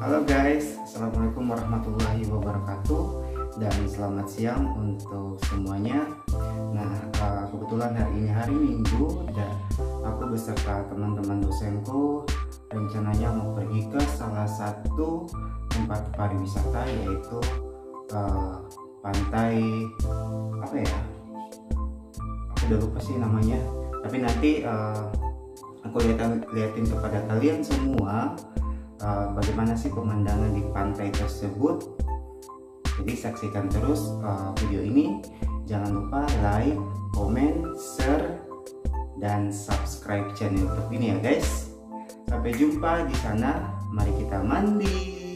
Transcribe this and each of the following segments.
Halo guys, Assalamualaikum warahmatullahi wabarakatuh. Dan selamat siang untuk semuanya. Nah, kebetulan hari ini hari Minggu dan aku beserta teman-teman dosenku rencananya mau pergi ke salah satu tempat pariwisata, yaitu pantai apa ya? Aku udah lupa sih namanya. Tapi nanti aku liatin kepada kalian semua bagaimana sih pemandangan di pantai tersebut. Jadi saksikan terus video ini. Jangan lupa like, komen, share, dan subscribe channel YouTube ini ya guys. Sampai jumpa di sana. Mari kita mandi.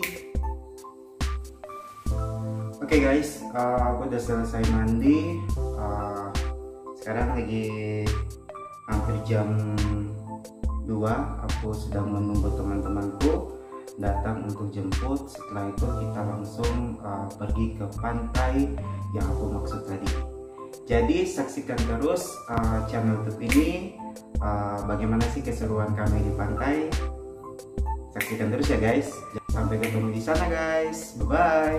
Oke guys, aku udah selesai mandi. Sekarang lagi hampir jam 2. Aku sedang menunggu teman-temanku datang untuk jemput. Setelah itu kita langsung pergi ke pantai yang aku maksud tadi. Jadi saksikan terus channel YouTube ini, bagaimana sih keseruan kami di pantai. Saksikan terus ya guys. Sampai ketemu di sana guys. Bye bye.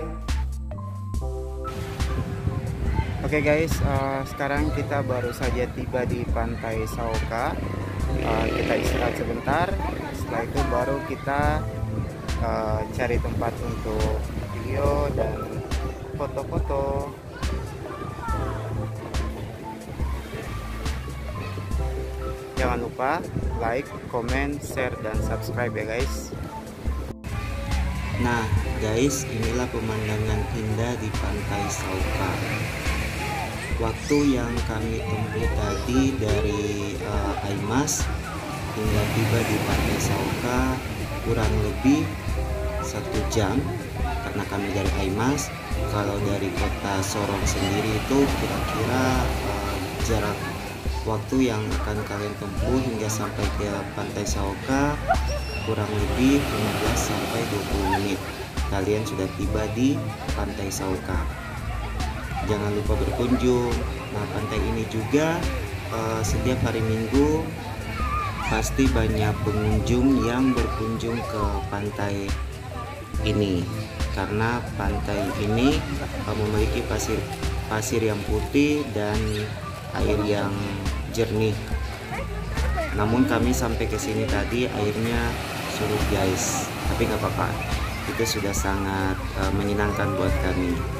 Oke guys, sekarang kita baru saja tiba di pantai Saoka. Kita istirahat sebentar. Setelah itu baru kita cari tempat untuk video dan foto-foto. Jangan lupa like, comment, share, dan subscribe ya guys. Nah guys, inilah pemandangan indah di pantai Saoka. Waktu yang kami tempuh tadi dari Aimas hingga tiba di pantai Saoka kurang lebih 1 jam karena kami dari Aimas. Kalau dari kota Sorong sendiri itu kira-kira jarak waktu yang akan kalian tempuh hingga sampai ke pantai Saoka kurang lebih 15 sampai 20 menit. Kalian sudah tiba di pantai Saoka. Jangan lupa berkunjung. Nah, pantai ini juga setiap hari Minggu pasti banyak pengunjung yang berkunjung ke pantai ini karena pantai ini memiliki pasir yang putih dan air yang jernih. Namun kami sampai ke sini tadi airnya surut guys, tapi nggak apa-apa, itu sudah sangat menyenangkan buat kami.